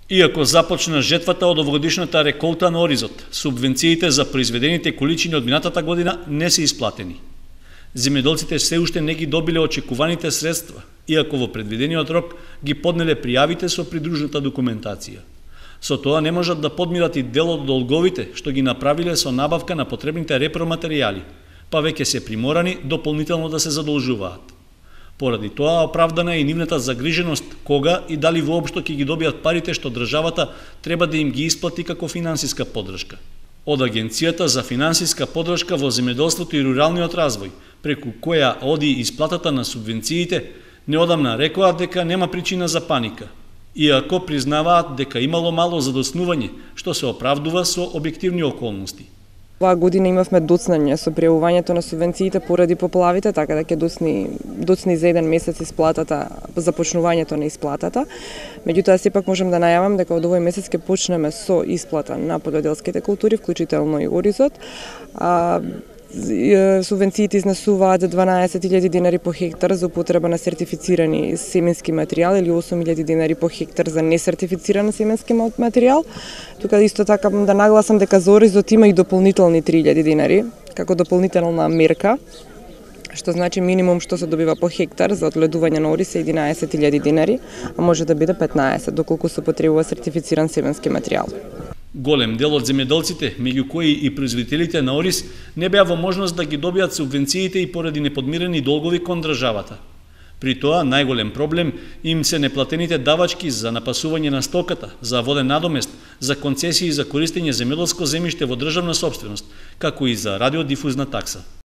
Иако започна жетвата од овогодишната реколта на оризот, субвенциите за произведените количини од минатата година не се исплатени. Земјоделците се уште не ги добиле очекуваните средства, иако во предвидениот рок ги поднеле пријавите со придружната документација. Со тоа не можат да подмират и дел од долговите што ги направиле со набавка на потребните репроматеријали, па веќе се приморани дополнително да се задолжуваат. Поради тоа оправдана е и нивната загриженост кога и дали воопшто ќе ги добијат парите што државата треба да им ги исплати како финансиска поддршка. Од Агенцијата за финансиска поддршка во земјоделството и руралниот развој, преку која оди исплатата на субвенциите, неодамна рекоа дека нема причина за паника, иако признаваат дека имало мало задоснување, што се оправдува со објективни околности. Оваа година имавме доцнање со пријавувањето на субвенциите поради поплавите, така да ќе доцни за еден месец исплатата, започнувањето на исплатата. Меѓутоа, сепак можам да најавам дека од овој месец ќе почнеме со исплата на поделските култури, вклучително и оризот. Субвенциите изнесуваат 12.000 динари по хектар за употреба на сертифицирани семенски материјал или 8.000 динари по хектар за несертифициран семенски материјал. Тука исто така да нагласам дека за оризот има и дополнителни 3.000 динари како дополнителна мерка, што значи минимум што се добива по хектар за одледување на ориз е 11.000 динари, а може да биде 15 доколку се потребува сертифициран семенски материјал. Голем дел од земјоделците, меѓу кои и производителите на ориз, не беа во можност да ги добијат субвенциите и поради неподмирени долгови кон државата. При тоа, најголем проблем им се неплатените давачки за напасување на стоката, за воден надомест, за концесии за користење земјоделско земјиште во државна сопственост, како и за радиодифузна такса.